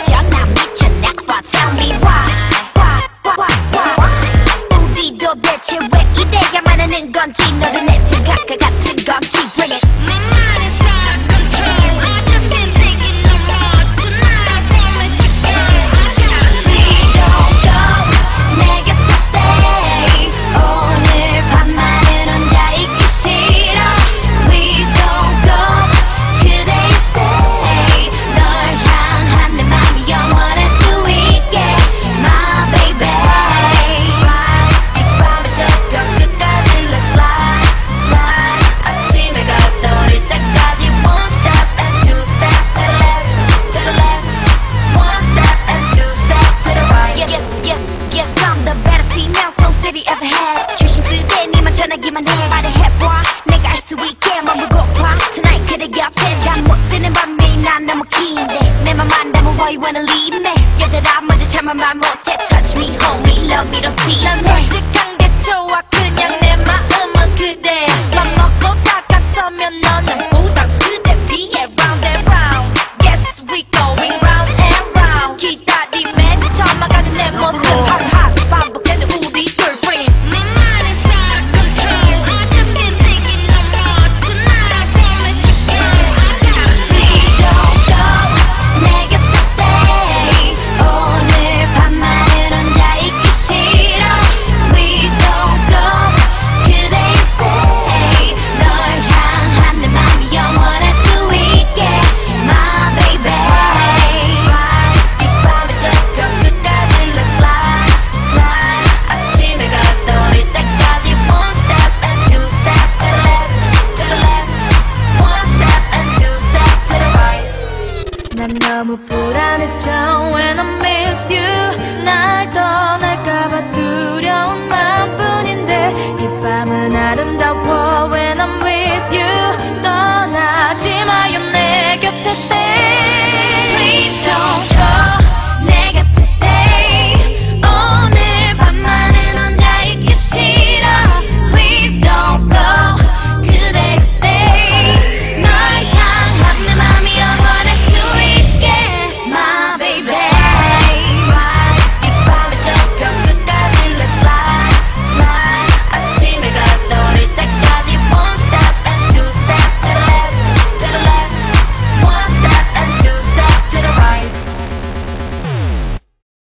미쳤나 미쳤나 봐. Tell me why 우리도 대체 왜 이래야만 하는 건지. 너도 내 생각과 같은 건지. Bring it. 전하기만 해 말해봐 내가 알 수 있게 머물고파 Tonight 그대 곁에 잠 못 드는 밤이 난 너무 긴데 내 맘만 담은 why you wanna leave me 여자라 먼저 참아 말 못해 Touch me homie love me don't tease 난 솔직한 게 좋아